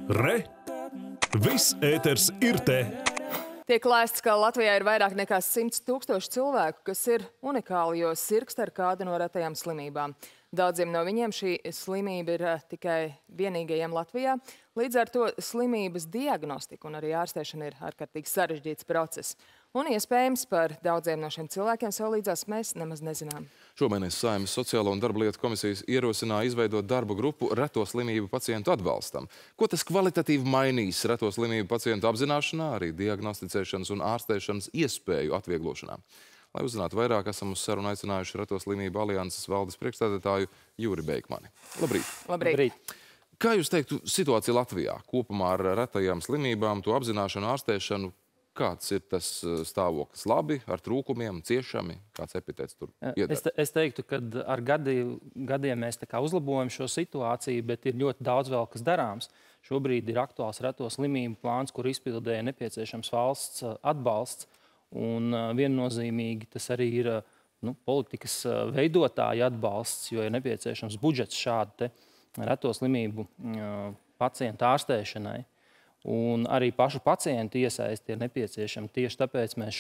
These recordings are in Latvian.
Re! Viss ēters ir te! Tiek lēsts, ka Latvijā ir vairāk nekā 100 000 cilvēku, kas ir unikāli, jo sirgst ar kādu no retajām slimībām. Daudziem no viņiem šī slimība ir tikai vienīgajiem Latvijā. Līdz ar to slimības diagnostika un arī ārstēšana ir ārkārtīgi sarežģīts process. Un iespējams par daudziem no šiem cilvēkiem sev līdzās mēs nemaz nezinām. Šomēnes Saeimas Sociālo un darba lietu komisijas ierosināja izveidot darba grupu reto slimību pacientu atbalstam. Ko tas kvalitatīvi mainīs reto slimību pacientu apzināšanā, arī diagnosticēšanas un ārstēšanas iespēju atvieglošanā? Lai uzzinātu vairāk, esam uz sarunu aicinājuši Reto slimību alianses valdes priekšstādātāju Jūri Beikmani. Labrīt! Labrīt! Kā jūs teiktu situācija Latvijā kopumā ar retajām slimībām, to apzināšanu, ārstēšanu? Kāds ir tas stāvoklis? Labi, ar trūkumiem, ciešami? Kāds epitēts tur iedara? Es teiktu, ka ar gadiem mēs tā kā uzlabojam šo situāciju, bet ir ļoti daudz vēl, kas darāms. Šobrīd ir aktuāls reto slimību plāns, kur izpildē nepieciešams valsts atbalsts. Un viennozīmīgi tas arī ir politikas veidotāja atbalsts, jo ir nepieciešams budžets šādu te reto slimību pacientu ārstēšanai. Un arī pašu pacientu iesaisti ir nepieciešama. Tieši tāpēc mēs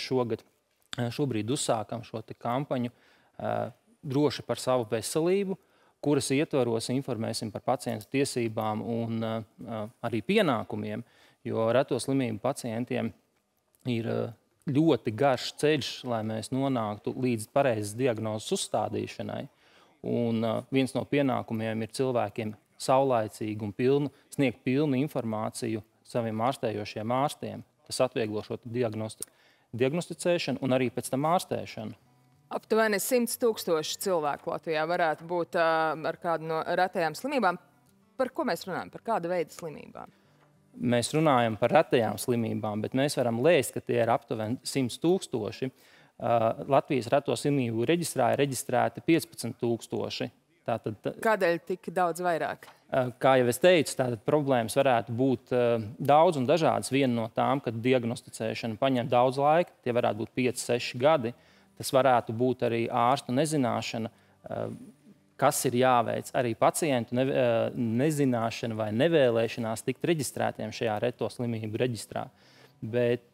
šobrīd uzsākam šo te kampaņu droši par savu veselību, kuras ietvaros informēsim par pacientu tiesībām un arī pienākumiem, jo reto slimību pacientiem ir ļoti garš ceļš, lai mēs nonāktu līdz pareizas diagnozes uzstādīšanai. Un viens no pienākumiem ir cilvēkiem saulaicīgi un sniegt pilnu informāciju saviem ārstējošiem ārstiem. Tas atvieglo šo diagnosticēšanu un arī pēc tam ārstēšanu. Aptuveni 100 000 cilvēku Latvijā varētu būt ar kādu no retajām slimībām. Par ko mēs runājam? Par kādu veidu slimībām? Mēs runājam par retajām slimībām, bet mēs varam lēst, ka tie ir aptuveni 100 000. Latvijas reto slimību reģistrā ir reģistrēti 15 000. Kādēļ tik daudz vairāk? Kā jau es teicu, tātad problēmas varētu būt daudz un dažādas. Viena no tām, kad diagnosticēšana paņem daudz laika, tie varētu būt 5–6 gadi. Tas varētu būt arī ārstu nezināšana, kas ir jāveic. Arī pacientu nezināšana vai nevēlēšanās tikt reģistrētiem šajā reto slimību reģistrā. Bet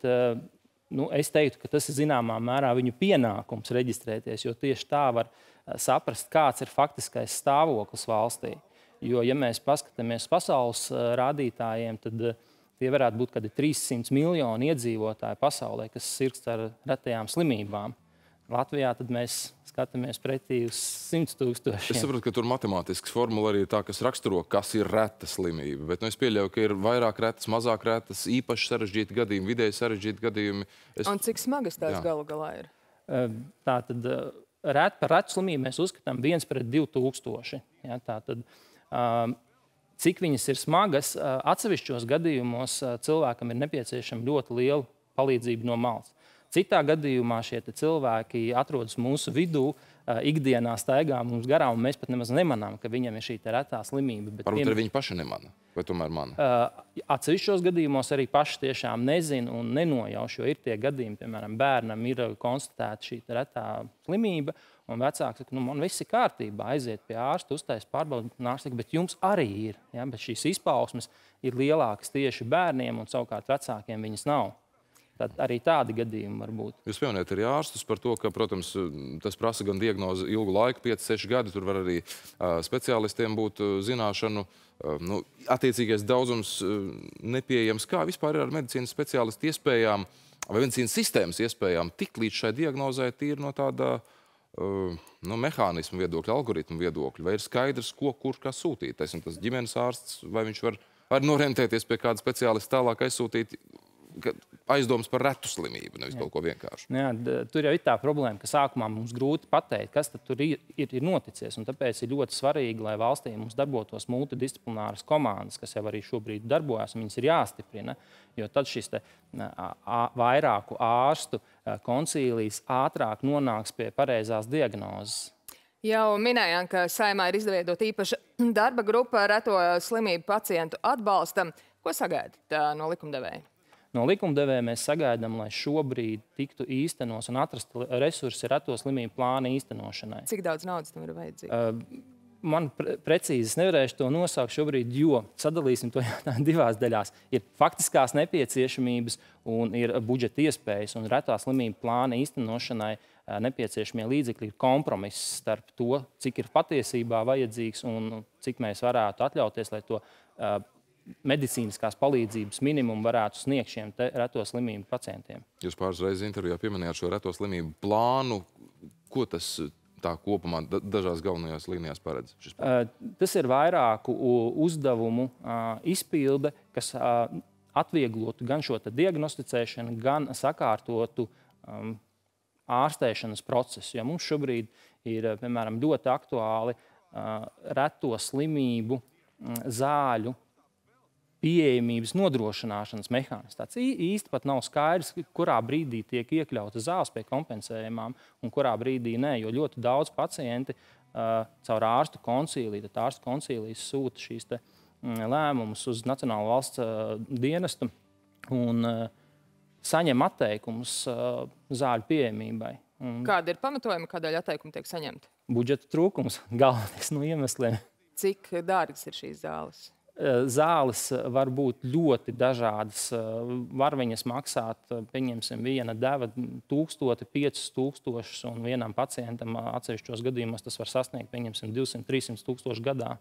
es teiktu, ka tas ir zināmā mērā viņu pienākums reģistrēties, jo tieši tā var saprast, kāds ir faktiskais stāvoklis valstī. Jo, ja mēs paskatāmies pasaules rādītājiem, tad tie varētu būt kādi 300 miljoni iedzīvotāji pasaulē, kas sirgst ar retajām slimībām. Latvijā tad mēs skatāmies pretī uz 100 000. Es saprotu, ka tur matemātisks formula arī ir tā, kas raksturo, kas ir reta slimība. Bet es pieļauju, ka ir vairāk retas, mazāk retas, īpaši sarežģīti gadījumi, vidēji sarežģīti gadījumi. Un cik smagas tās galu galā ir? Tātad par retu slimību mēs uzskatām 1 pret 2000. Ja, tātad, cik viņas ir smagas, atsevišķos gadījumos cilvēkam ir nepieciešama ļoti liela palīdzība no malas. Citā gadījumā šie cilvēki atrodas mūsu vidū, ikdienā staigā mums garām, un mēs pat nemaz nemanām, ka viņam ir šī retā slimība. Varbūt arī viņi paši nemana, vai tomēr mana? Atsevišķos gadījumos arī paši tiešām nezina un nenojauš, jo ir tie gadījumi, piemēram, bērnam ir konstatēta šī retā slimība, un vecāks saka, man viss ir kārtībā, aiziet pie ārsta, uztais pārbaudi, un ārsts saka, bet jums arī ir. Ja? Bet šīs izpausmes ir lielākas tieši bērniem, un savukārt vecākiem viņas nav. Tad arī tādi gadījumi var būt. Jūs pieminējat arī ārstus par to, ka, protams, tas prasa gan diagnozi ilgu laiku, 5–6 gadi, tur var arī speciālistiem būt zināšanu. Attiecīgais daudzums nepieejams. Kā vispār ir ar medicīnas speciālistu iespējām, vai medicīnas sistēmas iespējām tikt līdz šai diagnozē tīri no tāda mehānismu viedokļa, algoritmu viedokļa? Vai ir skaidrs, ko, kur, kā sūtīt? Teiksim, tas ģimenes ārsts, vai viņš var norientēties pie kāda speciālista tālāk aizsūtīt aizdomas par retu slimību, nevis kaut ko vienkārši. Jā, tur jau ir tā problēma, ka sākumā mums grūti pateikt, kas tad tur ir noticies. Un tāpēc ir ļoti svarīgi, lai valstī mums darbotos multidisciplināras komandas, kas jau arī šobrīd darbojas, un viņas ir jāstiprina. Jo tad šis vairāku ārstu koncīlijas ātrāk nonāks pie pareizās diagnozes. Jau minējām, ka Saeimā ir izveidota īpaša darba grupa reto slimību pacientu atbalstam. Ko sagaidat no likumdevēja? No likumdevēja mēs sagaidām, lai šobrīd tiktu īstenos un atrast resursi reto slimību plāna īstenošanai. Cik daudz naudas tam ir vajadzīga? Man precīzi nevarēšu to nosaukt šobrīd, jo sadalīsim to divās daļās. Ir faktiskās nepieciešamības un ir budžeta iespējas, un retā slimību plāna īstenošanai nepieciešamie līdzekļi ir kompromiss starp to, cik ir patiesībā vajadzīgs un cik mēs varētu atļauties, lai to medicīniskās palīdzības minimumu varētu sniegt šiem reto slimību pacientiem. Jūs pāris reizes intervijā pieminējāt šo reto slimību plānu. Ko tas tā kopumā dažās galvenajās līnijās paredz? Tas ir vairāku uzdevumu izpilde, kas atvieglotu gan šo diagnosticēšanu, gan sakārtotu ārstēšanas procesu. Ja mums šobrīd ir, piemēram, ļoti aktuāli reto slimību zāļu pieejamības nodrošināšanas mehānisms. Tāds īsti pat nav skaidrs, kurā brīdī tiek iekļauta zāles pie kompensējumām un kurā brīdī nē, jo ļoti daudz pacienti caur ārstu koncīliju, tad ārstu koncīlijas sūta šīs lēmumus uz Nacionālo valsts dienestu un saņem atteikumus zāļu pieejamībai. Kāda ir pamatojuma, kādēļ atteikumi tiek saņemti? Budžeta trūkums galvenais no iemesliem. Cik dārgas ir šīs zāles? Zāles var būt ļoti dažādas. Var viņas maksāt, pieņemsim, viena deva 1000, 5000, un vienam pacientam atsevišķos gadījumos tas var sasniegt, pieņemsim, 200-300 tūkstoši gadā.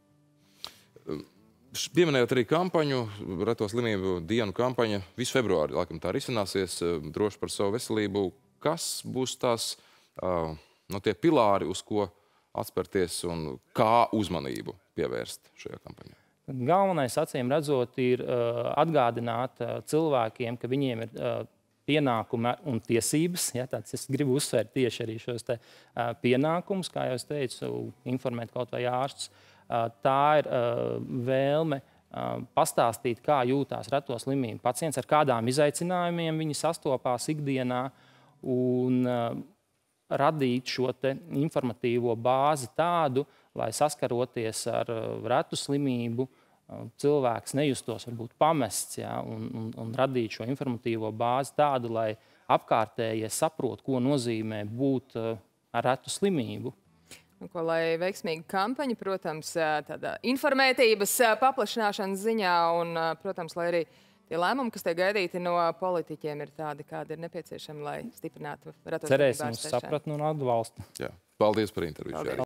Pieminējot arī kampaņu, reto slimību dienu kampaņa, visu februāri, laikam tā risināsies, droši par savu veselību. Kas būs tās no tie pilāri, uz ko atspērties un kā uzmanību pievērst šajā kampaņā? Galvenais, acīm redzot, ir atgādināt cilvēkiem, ka viņiem ir pienākumi un tiesības. Ja, es gribu uzsvērt tieši arī šos pienākumus, kā jau es teicu, informēt kaut vai ārstus. Tā ir vēlme pastāstīt, kā jūtās reto slimību pacients, ar kādām izaicinājumiem viņi sastopās ikdienā un radīt šo informatīvo bāzi tādu, lai saskaroties ar retu slimību, cilvēks nejustos varbūt pamests, ja, un radīt šo informatīvo bāzi tādu, lai apkārtējie saprot, ko nozīmē būt ar retu slimību. Lai veiksmīga kampaņa, protams, tāda informētības paplašināšanas ziņā un, protams, lai arī tie lēmumi, kas tiek gaidīti no politiķiem, ir tādi, kādi ir nepieciešami, lai stiprinātu reto slimību ārstēšanu. Cerēsim uz sapratni un atbalstu. Jā. Paldies par interviju.